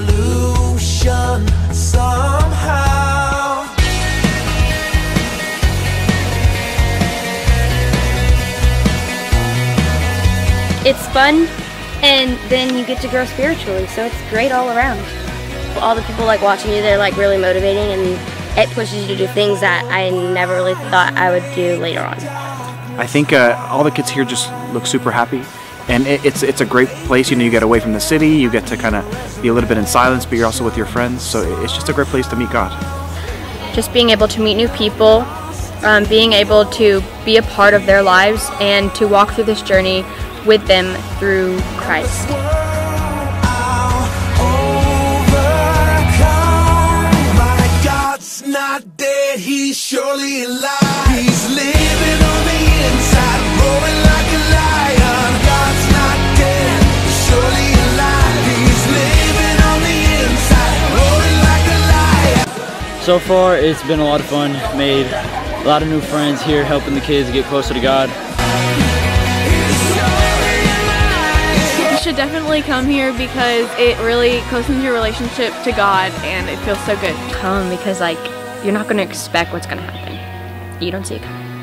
solution somehow. It's fun, and then you get to grow spiritually, so it's great all around. All the people like watching you, they're like really motivating, and it pushes you to do things that I never really thought I would do later on. I think all the kids here just look super happy, and it's a great place. You know, you get away from the city, you get to kind of be a little bit in silence, but you're also with your friends, so it's just a great place to meet God. Just being able to meet new people, being able to be a part of their lives, and to walk through this journey with them through Christ. Not dead, he's surely alive. He's living on the inside, roaring like a lion. God's not dead, he's surely alive. He's living on the inside, roaring like a lion. So far, it's been a lot of fun. Made a lot of new friends here, helping the kids get closer to God. You should definitely come here because it really closens your relationship to God, and it feels so good. Come because like you're not going to expect what's going to happen. You don't see it coming.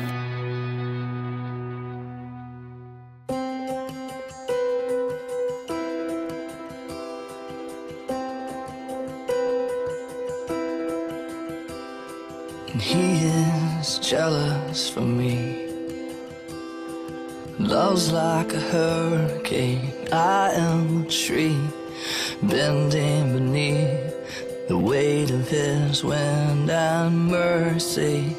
And he is jealous for me. Love's like a hurricane. I am a tree bending beneath the weight of his wind and mercy.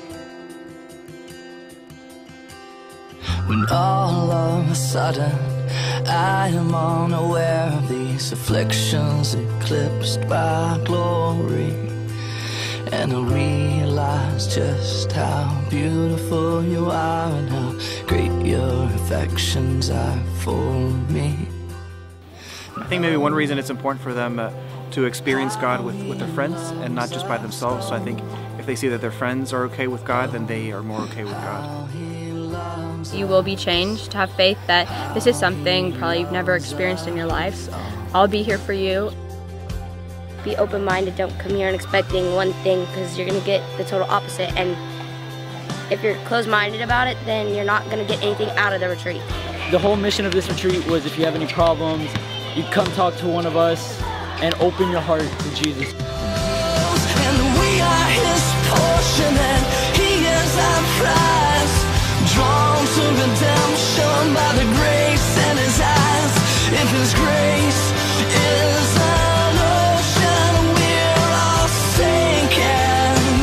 When all of a sudden I am unaware of these afflictions eclipsed by glory, and I realize just how beautiful you are and how great your affections are for me. I think maybe one reason it's important for them to experience God with their friends and not just by themselves. So I think if they see that their friends are okay with God, then they are more okay with God. You will be changed. Have faith that this is something probably you've never experienced in your life. I'll be here for you. Be open-minded. Don't come here and expecting one thing, because you're going to get the total opposite. And if you're closed-minded about it, then you're not going to get anything out of the retreat. The whole mission of this retreat was if you have any problems, you come talk to one of us and open your heart to Jesus. And we are his portion, and he is our prize, drawn to redemption by the grace in his eyes. If his grace is an ocean, we're all sinking,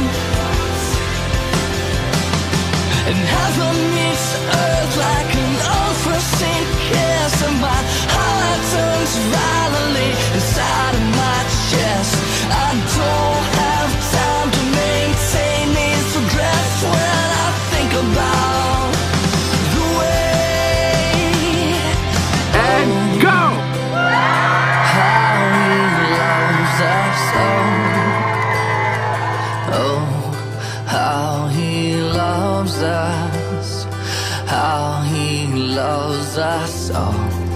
and heaven meets earth like an unforeseen kiss, and my heart turns violently inside of my chest. I don't have time to maintain these regrets when I think about the way and go how he loves us. Oh, how he loves us, how he loves us all.